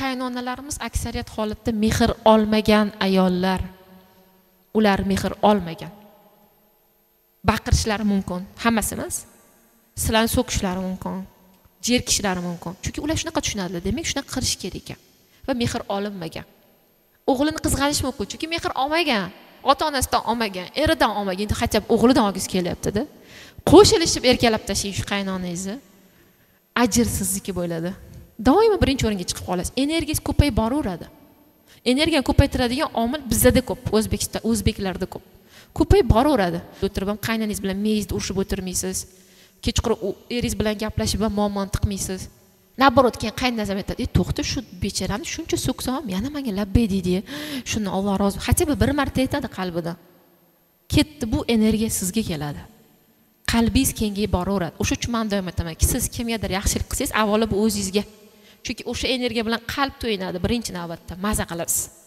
qaynonalarimiz aksariyat holatda mehr olmagan ayollar. Ular mehr olmagan. Baqirishlari mumkin, hammasi emas. Sizlarni so'kishlari mumkin, jerkishlari mumkin. Chunki ular shunaqa tushunadilar, demak shunaqa qilish kerak ekan. Va mehr olinmagan. O'g'lini qizg'anish mumkin, chunki mehr olmagan, ota-onasidan olmagan, eridan olmagan, endi hatto o'g'lidan olgisi kelyapti-da. Qo'shilishib erkalab tashing shu qaynonangizni. Ajrsizligi bo'ladi. Doimo birinchi o'ringa chiqib qolasiz. Energiyangiz ko'payib boraveradi. Energiyani ko'paytiradigan omil bizda ko'p, o'zbeklarda ko'p. Ko'payib boraveradi. O'tirib ham qaynonangiz bilan meyizda urushib o'tirmaysiz. Kechqurun eringiz bilan gaplashib ham muammoni tiqmaysiz. Naborot keyin qaynonangiz aytadi, "To'xta, shu bechorani shuncha so'ksam, yana menga labbay deydi. Shuni Alloh rozi." Hatto bir marta aytadi qalbida. Ketdi, bu energiya sizga keladi. Qalbingiz kengayib boraveradi. O'sha uchun men doim aytamanki, siz kimgadir yaxshilik qilsangiz, avvalo bu o'zingizga. Chunki o'sha energiya bilan qalb to'yinadi birinchi navbatda, maza qilasiz.